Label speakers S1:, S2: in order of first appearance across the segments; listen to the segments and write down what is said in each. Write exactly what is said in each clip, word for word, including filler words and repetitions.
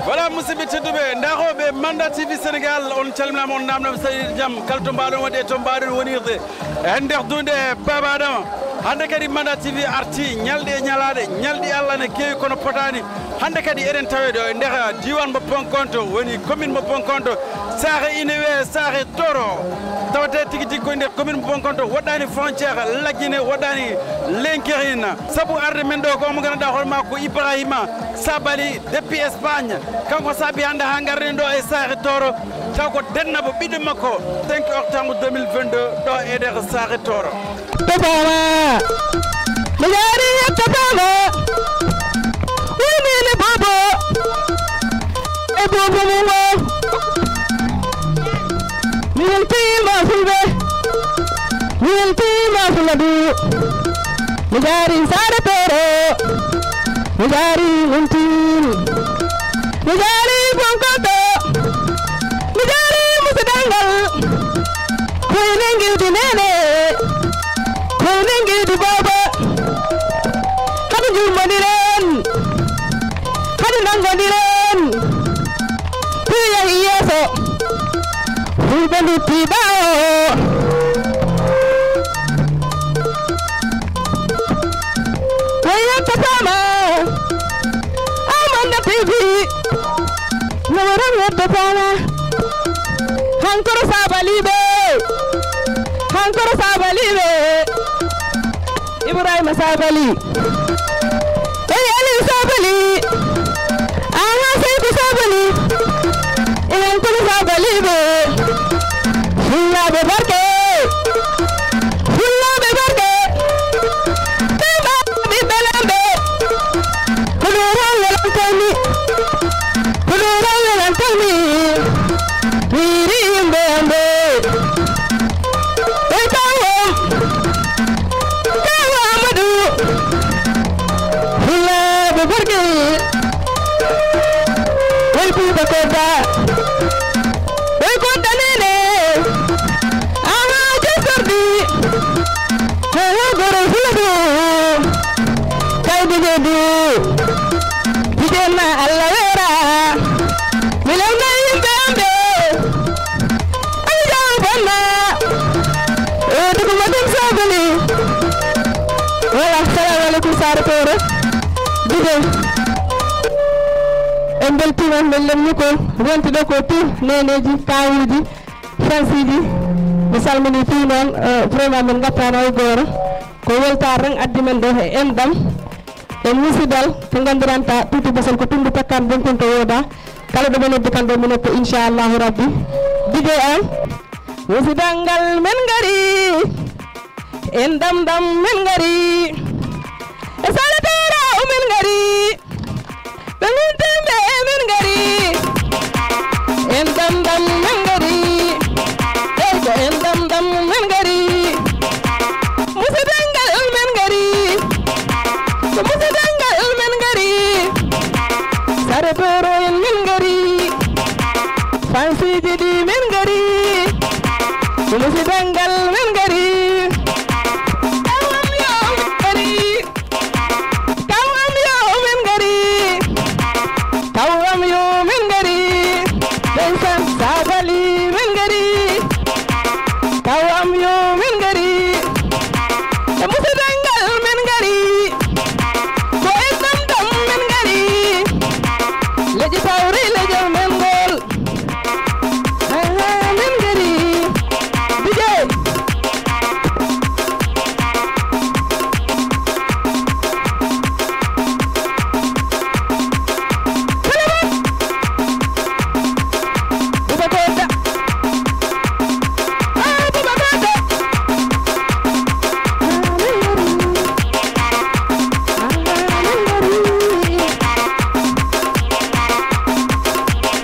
S1: Voilà musidɓe tedduɓe ndaroɓe Manda T V Sénégal on calminama on namdama saɗi jaam kala to mbaɗon waɗi to mbaɗon wonirde e nder dunde Baba Adama hande kadi Manda T V arti ñalɗi e ñalaɗe ñalɗi Allah ne kewi kono potani hande kadi eɗen tawe ɗo e nder diwan mo Ponkonto woni commune mo Ponkonto saahe Inewe saahe Toro tawate tigi tigi koye nder commune mo Ponkonto woɗɗani frontiére laggine woɗɗani lenkerina saabu arde men ɗo ko mo ganduɗa hoore ma ko Ibrahima Sabali depuis Espagne kanko saabi hande ha garden ɗo e saahe Toro taw ko dennabo ɓiɗɗo makko cinq octobre deux mille vingt-deux ɗo e nder saahe Toro
S2: Topama mi yaari Topama wonini bobo e bobo mumo mi weltima fulɓe mi weltima fuladu mi yaari saahe Toro mi yaari Wuntin mi yaari Ponkonto mi yaari Musidangal koyne ngildi nene koyne ngildi baba hade jummodiren hade nangodiren piyahi yeeso fulɓe duttiɗa o yettotama Manda T V no waran yettotama hankoro Sabaliɓe hankoro Sabaliɓe Ibrahima Sabali e Aliou Sabali aha Seydou Sabali e hankoro Sabaliɓe fullaɓe barke fullaɓe barke ɓeɓaɓe ɓelamɓe kuluran welantani kuluran welantani wiri yimɓe amɓe e tawom tawa Amadou fullaɓe barke way Bouba Kodda way Kodda nene aha jestordi aha goro fuladu kaydi jedu Bijenna Allah wera milewna yimɓe amɓe ajaw bonna e dugumatin Sabali wala salamu aleykum Sare Toro dige en beltima men lemni ko wontiɗo ko tout neneji kawuji fansiji mi salmini fi noon vraiment min gattano hay goto ko weltare tan addi men ɗo e endam e musidal to gandiranta tuuti basal ko tumbi takkan bonkon to woda kala ɗo ɓe noddi kan ɗo mi nokko inchallahu rabbi dige an musidangal men gari en dam dam men gari e Sare Toro men gari ɓe guntemɓe men gari en dam dam men gari ey ko en dam dam men gari musidangal men gari ko musidangal men gari Sare Toro en men gari fansiji ɗi men gari ko musidangal men gari kawam yo men gari kawam yo men gari kawam yo men gari ndeysan Sabali men gari kawam yo men gari e musidangal men gari ko e dam dam men gari leƴi tawri leƴol men ngol aha men gari dige Bouba Kodda ah Bouba Kodda ah men gari ah men gari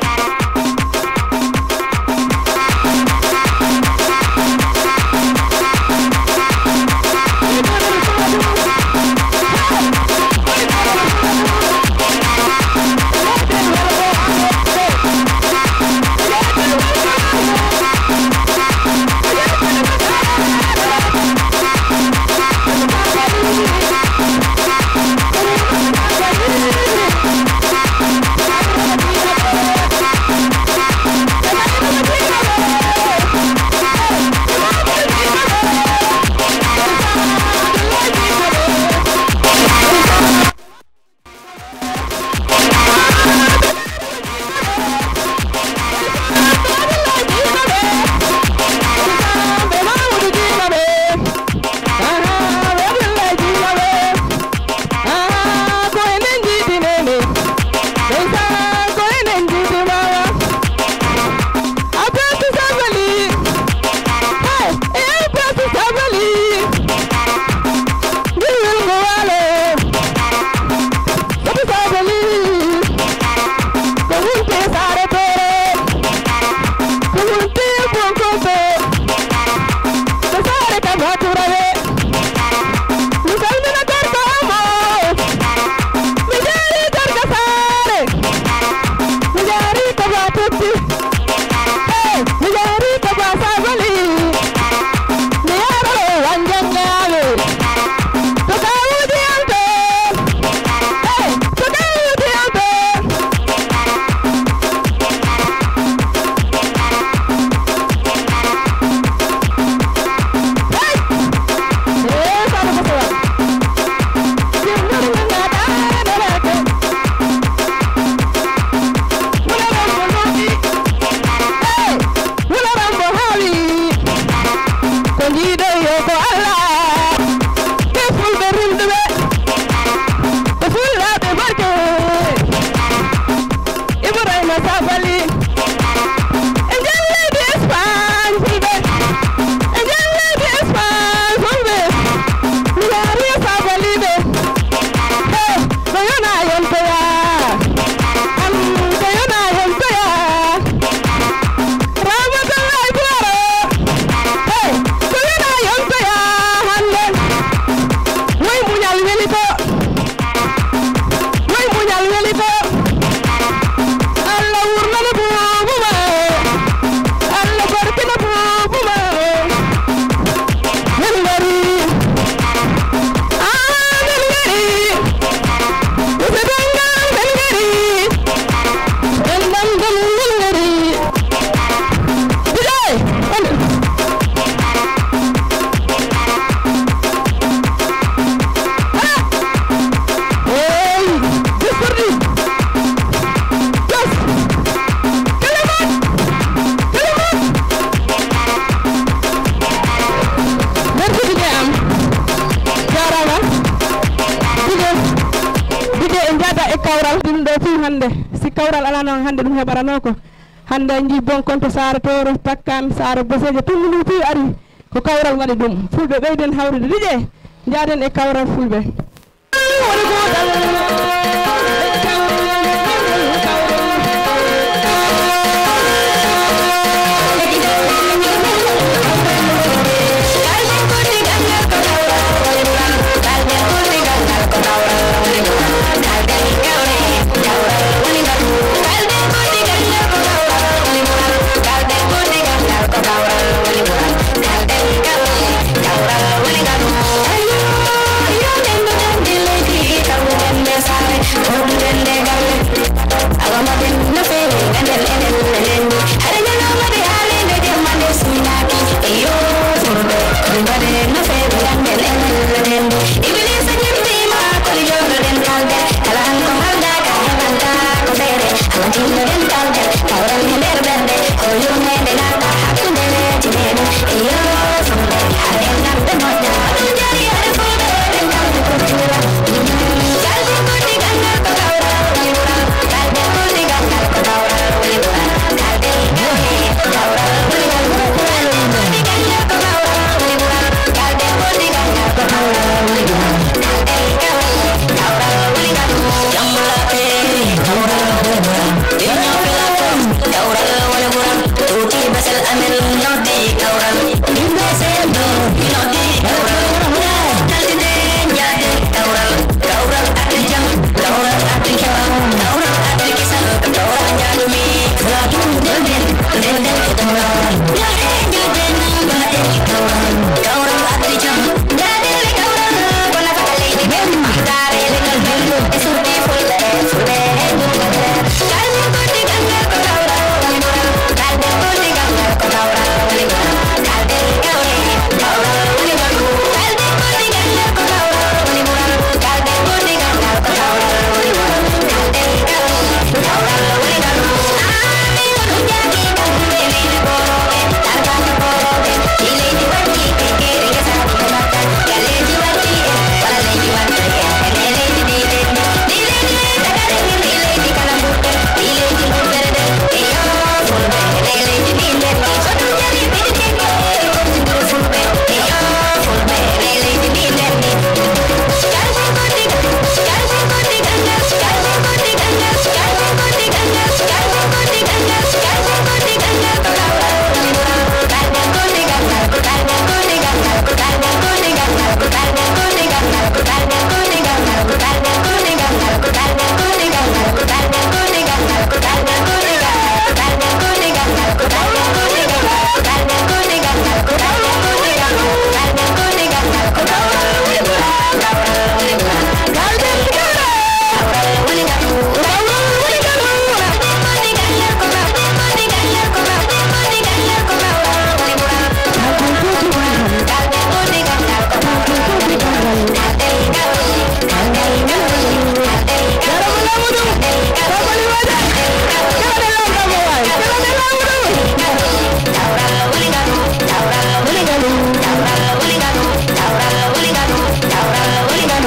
S2: Ibrahima Sabali Enjalla di Espagne fulbe Enjalla di Espagne fulbe Milari Sabali be Hey Doyona yonko ya Am Doyona yonko ya Ramatullahi Baro Hey Doyona yonko ya Hande Moy muñal weli ko Moy muñal weli ko Allah wurnana buubuma Allah barkina buubuma Melngari Ah melngari Usadanga melngari Endangam melngari Bijay Ah Hey Jisperdi Yes Kalimat Kalimat Merci Bijay am Jarama Bijay Bijay en jada e kawral ɗum ɗo fi hande si kawral ala noon hande ɗum heɓarano ko hande ji bon konto Sara Toro Takkan Sara Boseje tummini fi ari ko kawral waɗi ɗum fulɓe ɓeyden hawrude Bijay jaden e kawral fulɓe woni goɗal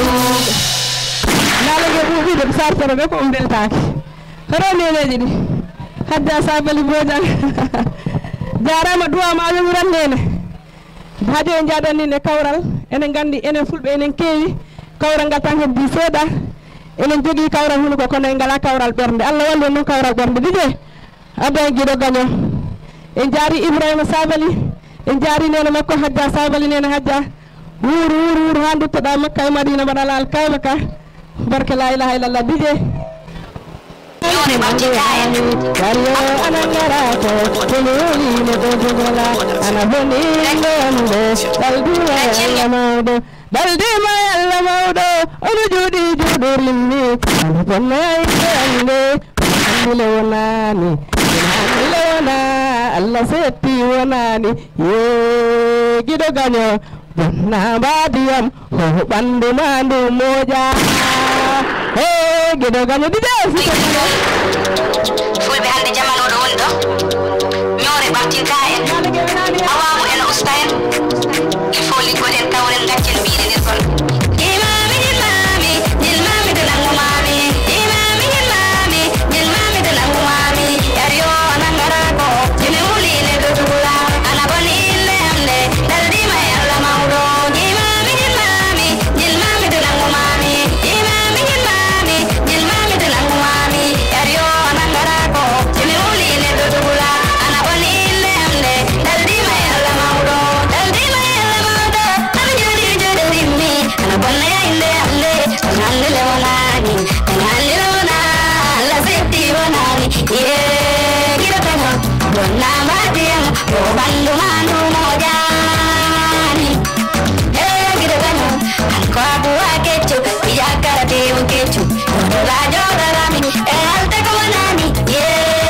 S2: sartere ɓe ko on beltaki haro neneji ɗi Hadja Sabali Bojang jarama duwa ma wiran nene haade en jaadani ne kawral enen gandi enen fulbe enen keewi kawral ngal tan heddi seeda enen jogi kawral hunu ko kono en ngala kawral bernde Allah wallu non kawral bernde dije adda gido gaño en jaari Ibrahima Sabali en jaari nene makko Hadja Sabali nene Hadja wuru wuru wuru handu tada Makka e Madina badala al kayba ka barka la ilaha illallah dije
S3: Yore batti kaen
S2: Karyo anangarako Tululi ne dojogola Anaboni ndomde Daldima yalla maudo Daldima yalla maudo Onu judi judurimni Anabona ikande Andile wonani Andile wona Allah seti wonani Ye gido ganyo Bonna badiyam Ho bandu mandu moja Hey, gido ganyo dide
S3: fulɓe hande jamanu ɗo woni ɗo ñoore ɓamtinta en awamu en usta en il faut liggoɗen kawren gaccen mbiɗe nder kon imami jilmami jilmami to nangumami imami jilmami jilmami to nangumami yaryo nangara ko jimi wuline do tugula ana boni ille amde daldima e Allah mawɗo imami jilmami jilmami to nangumami imami jilmami jilmami to nangumami yaryo nangara ko jimi wuline do tugula ana boni ille amde daldima e Allah mawɗo daldima e Allah mawɗo ana jodi jodi rimmi ana bonna ya ille amde hande le wonani hande le wona Allah setti wonani ye gira tano bonna madiyam o bandu manu mojani he gira tano ko abu akechu iyakara dewu kechu la joda rami e alta ko wonani ye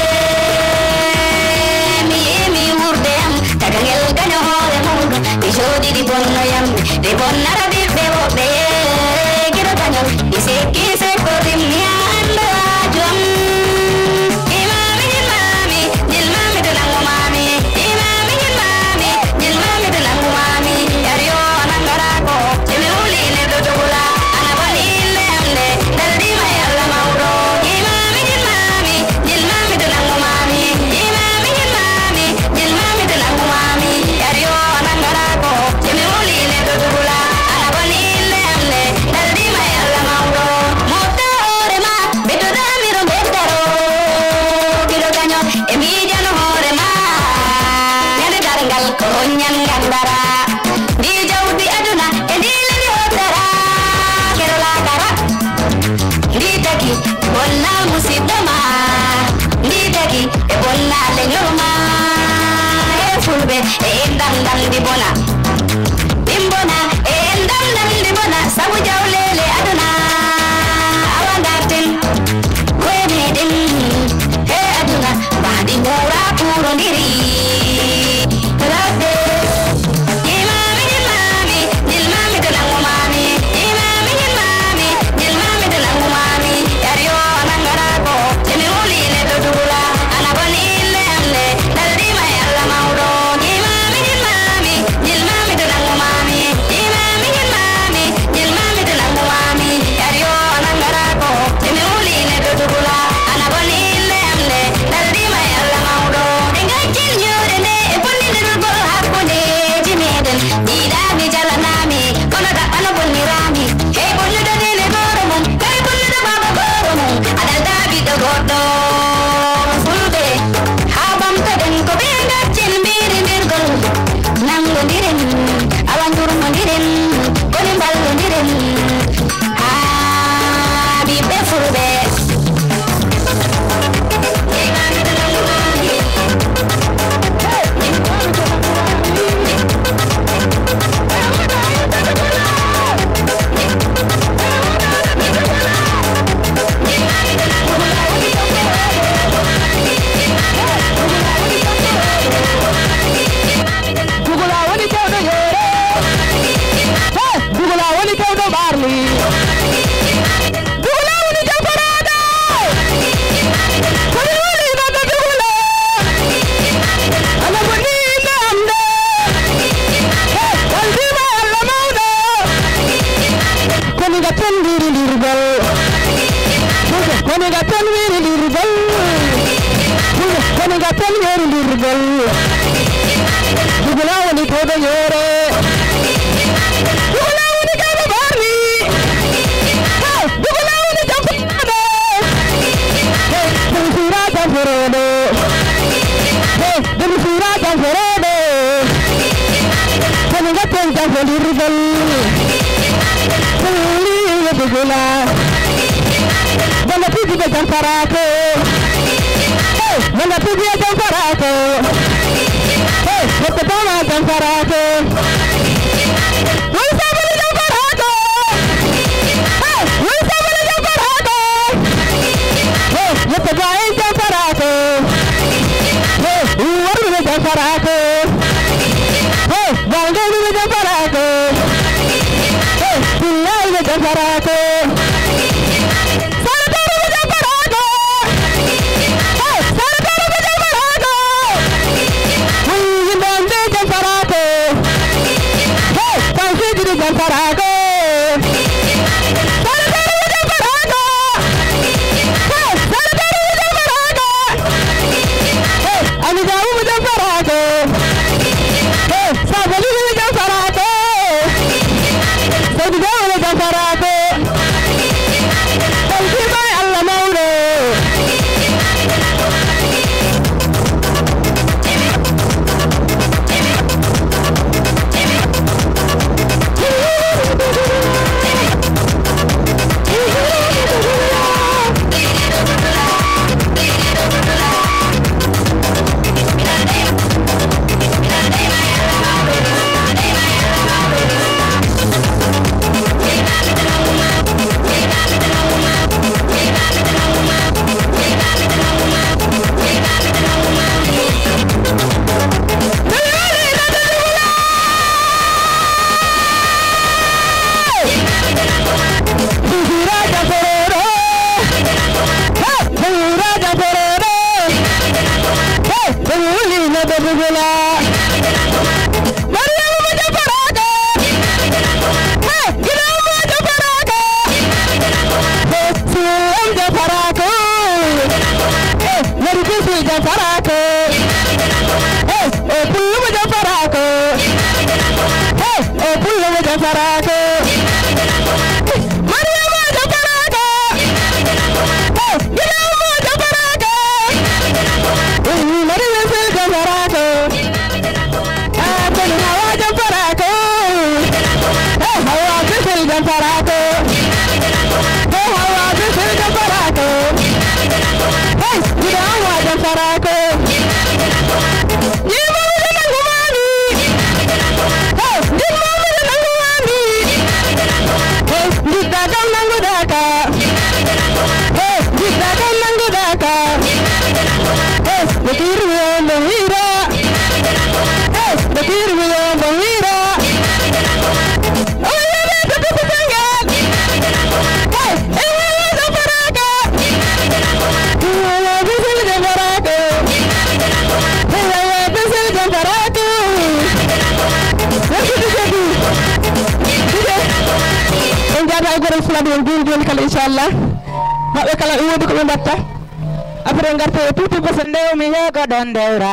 S3: mi mi urde am tagangel ganyo hore mundo di jodi di bonno yam di bonna radi dewo be gira tano ise kise ko rimni anda jom imami jilmami jilmami to nangumami imami jilmami jilmami to nangumami yaryo nangara ko jimi wuline do tugula ana boni ille amde daldima e Allah mawɗo imami jilmami jilmami to nangumami imami jilmami jilmami to nangumami yaryo nangara ko jimi wuline do tugula ana boni ille amde daldima e Allah mawɗo moftore ma ɓeddodamiro beddaro giɗo gaño e miijano hoore ma ñande dargal ko ñangal dara ndi jawdi aduna e ndi leli hoddara kerola kara ndi tagi bonna musidɗo ma ndi tagi e bonna leñol ma e fulɓe e endam dam ndi bona ɗim bona e endam dam ndi bona sabu jawlele aduna awa garten koye meɗen he aduna mbaɗi mura purondiri ladde imami jilmami jilmami to nangumami imami jilmami jilmami to nangumami yaryo nangara ko jimi wuline do tugula ana boni ille amde daldima e Allah mawɗo imami jilmami jilmami to nangumami imami jilmami jilmami to nangumami
S2: Senegal tan yoru dirgal dugula woni todo yore dugula woni kaba bari ha dugula woni jampade he dugura jampade he dugura jampade Senegal tan jampade dirgal dugula dugula Bana pidi be jamparako Bana pidi be jamparako Hey, bete toma jamparako Woi sabale jamparako Hey, woi sabale jamparako Hey, bete bae jamparako Hey, uwaru be jamparako Hey, bange be jamparako Hey, pillai be jamparako Jamparago Saladaru Jamparago Hey Saladaru Jamparago Hey Amigawu Jamparago Hey Sabali Jamparago Sadigawu Jamparago Salki Bai Allah Mauro Inshallah maɓe kala ɗum wodi ko ɓe mbatta après garte e tuuti ko so ndewmi yeego ɗon ndewra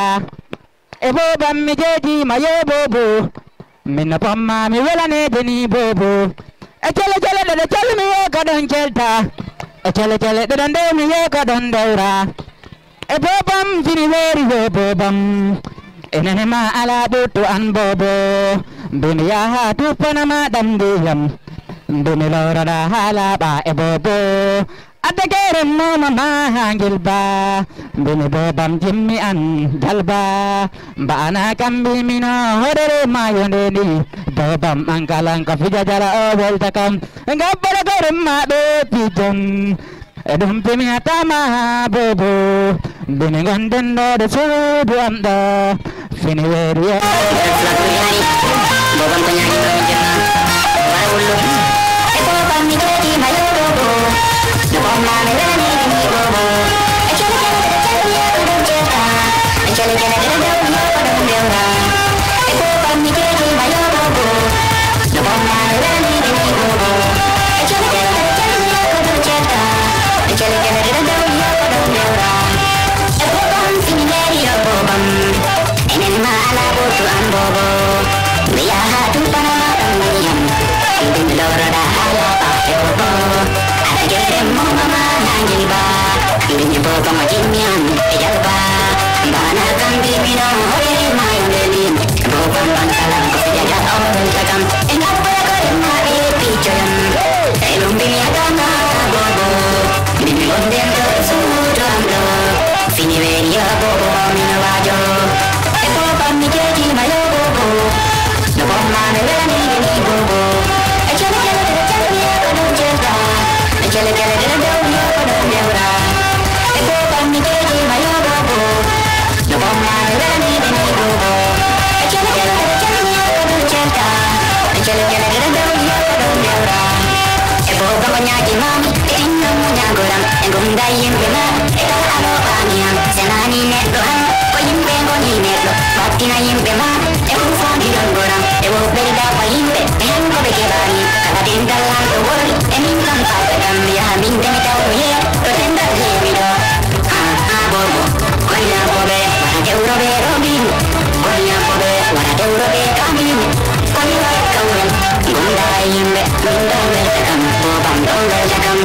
S2: e bobam mi jeejima yo bobo min no pomma mi welanede ni bobo e cele cele ɗeɗe calmi yeego ɗon celta e cele cele ɗeɗe ndewmi yeego ɗon ndewra e bobam fini weeri yo bobam enene ma ala ɓuttu an bobo mbimi yaha tuppanama ɗam ndiyam Bumi lorada halaba e bobo adagere mama ma hangil ba Bumi bobam jimmi an dalba Bana kambi mino hodere ma yondeni Bobam angkalang ka fijajala o volta kam Ngabbara gore ma be pijon Edum pimi atama bobo Bumi gonden do de sudu amda Fini weria Bobam penyanyi menjena Baru ulu mi jadi mayo bobo, nabom na me rani ni bobo. Echale chale de chale ya udum cheta, echale chale de de ya udum deura. Eko pam mi jadi mayo bobo, nabom na me rani ni bobo. Echale chale de chale ya udum cheta, echale chale de de ya udum deura. Eko pam si mi
S3: no hoy my baby go pan pan kalam ko ya ya om takam enggak boleh korena e pichon elum bini adana bobo bini onden to sudamlo fini veria bobo mina wajo e ko pan mi keji mayo bobo no bomma ne veni ni bobo e chale chale chale ya ko no jeta e chale chale chale ya ko no neura e ko pan mi keji mayo bobo no bomma ne veni ni bobo e chale chale chale ya ko no jeta e chale chale chale ya ko no neura e bobo manyaki mami e inno munyagoram e gunda yimbe ma e alo amiam senani ne dohan ko yimbe ngoni ne do patina yimbe ma e ufa di dongoram e wo belda pa yimbe e hanko be kebani kala dindal lando wori e min kan patakam ya min de mi taw ye to tenda le mi do ha ha bobo koina bobe para euro be robin koina bobe para euro be kamin koina kawen gunda yimbe gunda be takam bo bam dole takam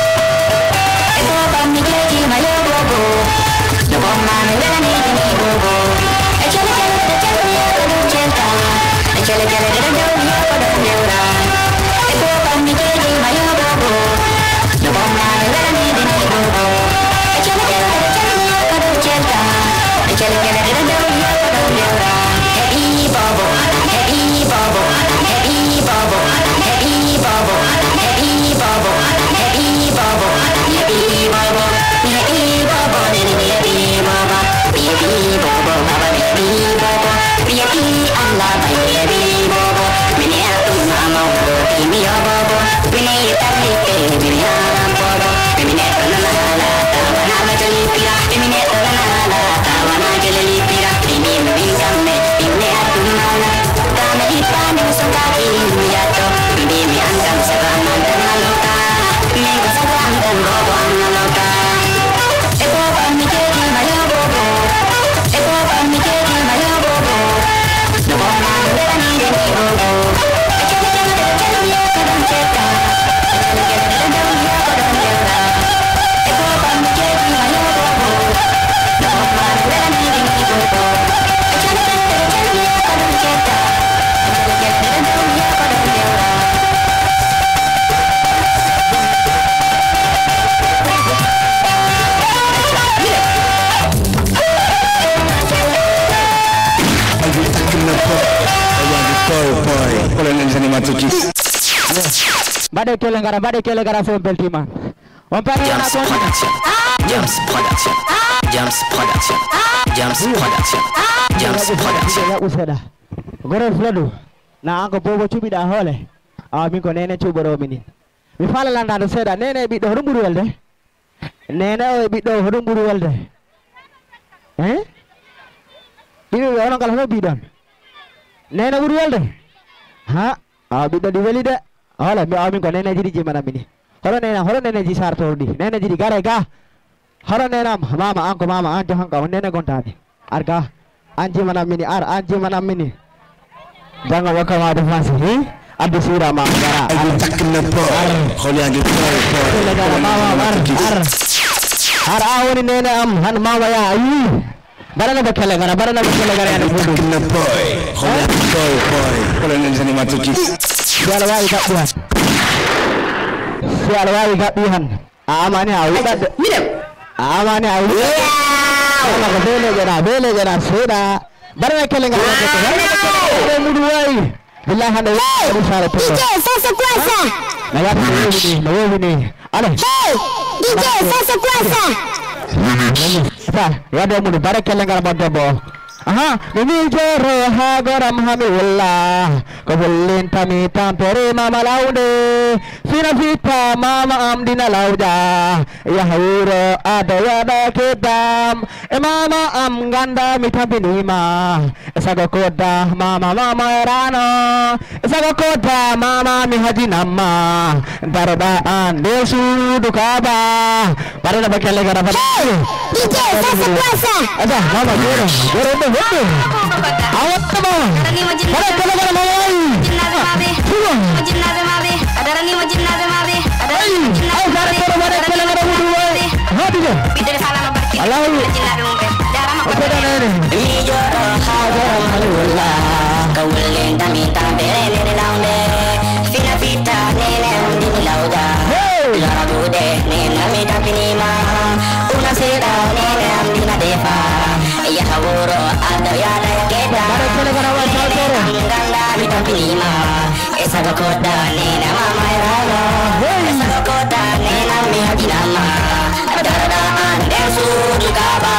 S3: e bo bam mi keji mayo bobo no bomma me veni ni bobo e chale chale chale ya ko no chenta e chale chale chale ya ko no neura e bo bam mi keji mayo bobo no bomma me veni ni bobo e chale chale chale ya ko no chenta e chale chale chale ya ko no neura e bobo e bobo e bobo e bobo e bobo e bobo e bobo e bobo ni ni e bobo baby bobo baba baby bobo baby Allah baby bobo mini atu mama bobo mi bobo mini tali baby ya bobo mini na la la tawana ma jali pira mini na la la tawana jali pira mini mi kamme mini atu mama kame ipane sangari ya to mini mi angam sabana danaloka mi ko sabana bobo analoka e bobo mi keji mayo bobo e bobo mi keji mayo bobo no bomma veni ni bobo e chale chale chale ya ko don cheta e chale chale chale ya ko don neura e bobo mi keji mayo bobo no bomma veni ni bobo e chale chale chale ya ko don cheta e chale chale chale ya ko don neura
S4: Bade kele gara bade kele gara fo beltima on parle na ko
S3: Jams production Jams production Jams production Jams production
S4: ya useda gore flodo na anko bobo cubi da hole a min ko nene cuboro mini mi fala landa do seda nene bi do hodo buru welde nene o bi do hodo buru welde eh bi do ono kala no bi don nene buru welde ha a bi do di weli de hala mi amin ko nene jiri jimana mini holo nene holo nene ji sar tordi nene jiri gare ga holo nene mama anko mama anjo hanka nene gontadi arga anji mana mini ar anji mana mini jangan waka ma de fasi hi adu sura ma gara
S5: ay takna po holi angi po
S4: ko gara mama ar ar har awoni nene am han mama ya ayi barana bakale gara barana bakale gara ya fudu
S5: takna po holi angi po po holi nene sani matuki
S4: sial wai gak buhan sial wai gak buhan amane awu
S3: Mirip
S4: amane awu ana ko bele jana bele jana seda barana kale gara ko barana mudu wai billahi handa wai sare to
S3: D J sasa kuasa
S4: na ya ni na wewe ni ale
S3: Hey D J sasa kuasa
S4: apa ya dia mudu barana kale gara bodobo aha ini jero hagaram hamillah kabulin tami tampere mama laude sina vita mama am dina lauda ya hauro ada ya da kedam e mama am ganda mitambinima esago koda mama mama erano esago koda mama mi haji nama darba ande sudukaba pada bakale gara pada
S3: D J sasa kuasa
S4: ada mama jero jero itu betul awat mama pada kala kala mama
S3: Jinnabe mabe ada rani mo jinnabe mabe ada
S4: ayo gara gara pada kala kala mudu hadi je
S3: Bidere salam barki
S4: Allah
S3: jinnabe mo be darama
S4: oke dah nene
S3: Ijo wuro atau ya naik keda. Ganda bita pilima, esa kota nena mama erala, esa kota nena mihati nama, darada ande sudu kaba.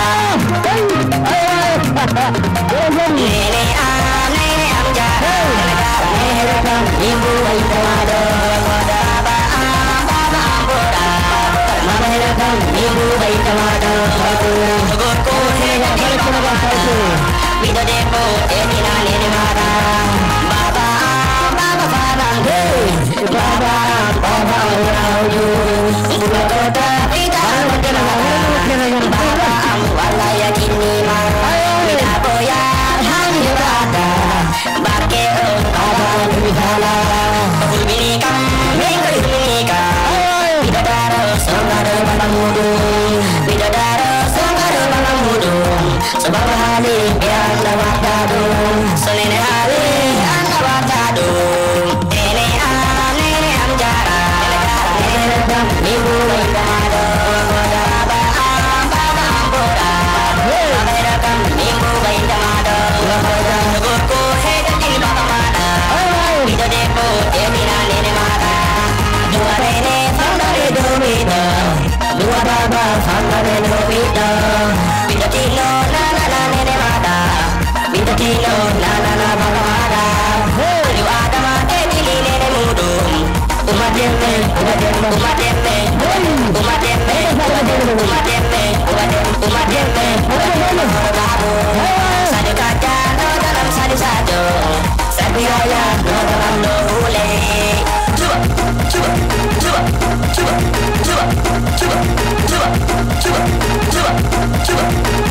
S3: Nene ah nene amja, negara negara ibu itu ada, baba baba ambora, mama negara ibu itu ada, gorko nene Vida depo emina nene mara baba baba baba baba baba rauju buka kota vida baba amwala ya kini mara vida boya hani kata bake baba vidala binika binika vida daro songaro baba mudu vida daro songaro baba mudu sebab hali biar lawatadu senene hali lawatadu nene ah nene amjara nene dam ibu indamado baba baba ambora baba rakam ibu indamado baba gorko heda di baba mana video depo emina nene mara dua nene fangare do vida dua baba fangare do vida video tino na na na nene mada video tino na na na baba mada ayu ada mate dili nene mudu umademe umademe umademe umademe umademe umademe umademe sadu kaca no dalam sadu sadu sadu raya no dalam no ule coba coba coba coba coba coba coba coba coba coba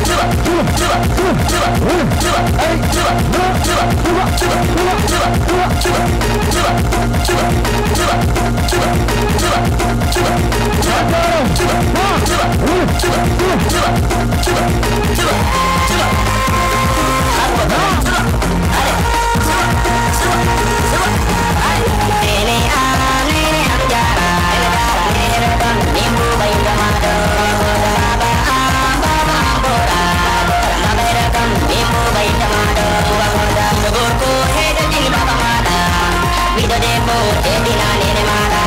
S3: Nene ah nene amjara nene rekam ibu bayi damado baba ah baba ambora baba rekam ibu bayi damado baba gorko heda di baba mada video depo emina nene mada.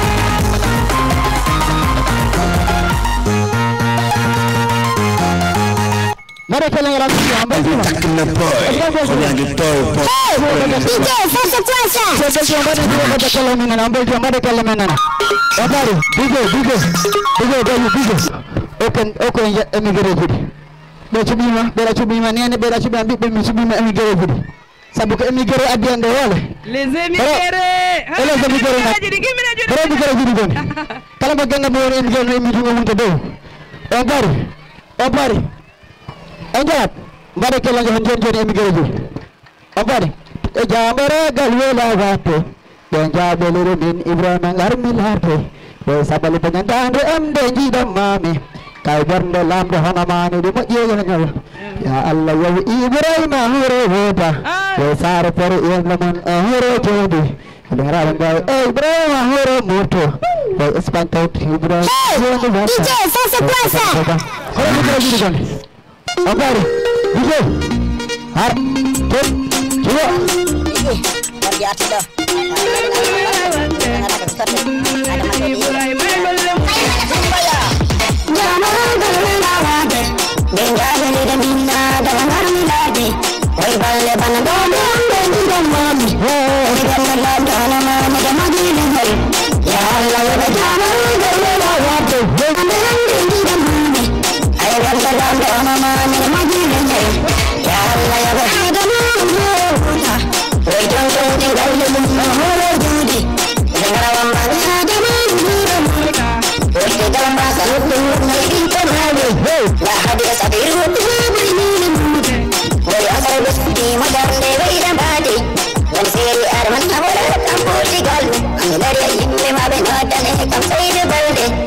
S4: Mari kita lagi ambil semua.
S5: Kena boy. Kena gitu boy.
S3: Satu kuasa.
S4: Kita coba dulu kita kalau menang ambil coba deh kalau menang. Apa ni? Bigo, bigo, bigo, bigo, bigo. Open, open ya emigre jadi. Bela cuma, bela cuma ni ni bela cuma ambil bela cuma emigre jadi. Sabu ke emigre ada yang dewal.
S2: Les émigrés.
S4: Les émigrés.
S2: Jadi gimana jadi?
S4: Berapa emigre jadi kan? Kalau bagian boleh emigre emigre ngomong tu deh. Apa ni? Apa ni? Enjat, bare ke lanjut hanjur jadi emigre jadi. Apa ni? Jamara galwela gato. Dan jabelu bin Ibrahim ngar milate. Desa bali penyandang de em denji damami. Kau berdalam dohana mani di mukye nyala. Ya Allah ya Ibrahim ahore hoda. Desa per yang lamun ahore jadi. Dengar enggak? Eh Ibrahim ahore moto. Desa espantot Ibrahim.
S3: D J Sasa Kuasa.
S4: Kalau kita jadi kan. Apa ni? D J. Har. Cuk. Cuk.
S3: Biasa dah.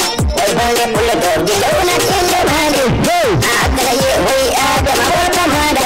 S3: Hey!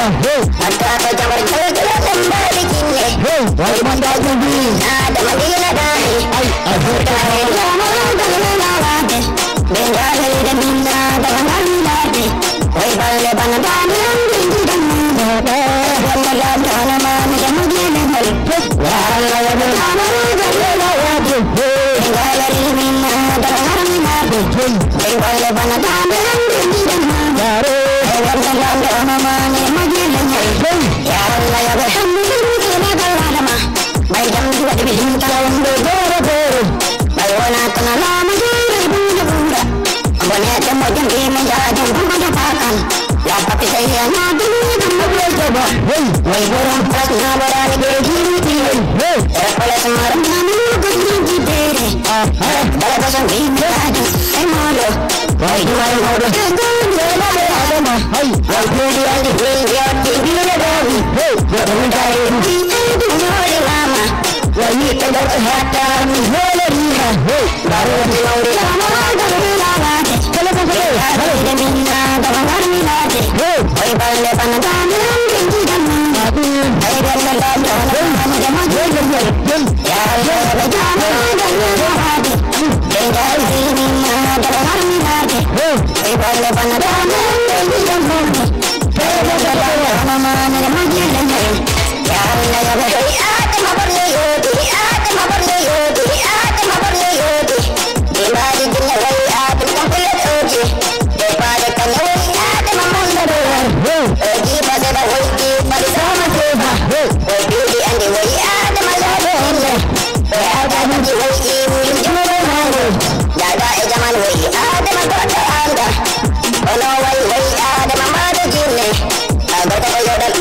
S4: hey
S3: Way borom pras na borani be jiti
S4: hey
S3: Pala samaram namu gudi tere Bala basan bida ay malo Way duwai modo Dela be adama
S4: hey
S3: Way budi andi way yati bila dawi
S4: hey
S3: Way dai Nyori lama Way tanda hata mi hole riha Baru di lauri lama garu lama
S4: kala ka kala
S3: Ay minna dawangar minate
S4: hey
S3: Way balle panadam ringi damma
S4: adi
S3: Ay galla la jama jama jama
S4: hey
S3: Ya ya jama jama hadi Dengar minna dawangar minate
S4: hey
S3: Way balle panadam ringi damma Ay galla la mama jama jama Ya Allah ya Rabbi atam barle yodi atam barle yodi atam barle yodi Dimari dinna way atam kampilat oji Depada kana way atam mandado
S4: hey
S3: Oji pada da way di pada sama deba
S4: hey
S3: Oji andi way atam alado Way atam andi way di mulim jumro halo Jaga e jaman way atam kota anda Ono way way atam amado jinne Berta koyodan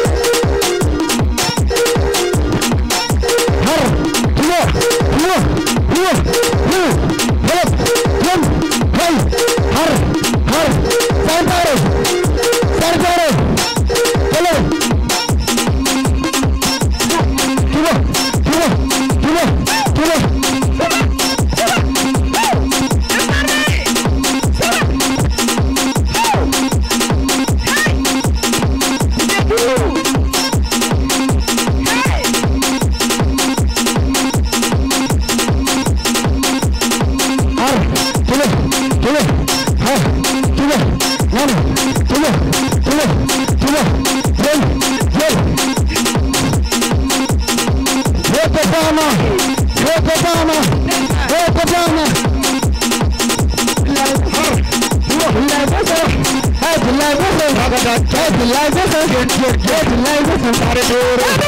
S4: har tuo tuo tuo tuo hey yum hey har har santare santare kala tuo tuo tuo tuo har tuo tuo har tuo nana tuo tuo tuo yum yum Hey Papa, hey Papa, hey Papa. Hey,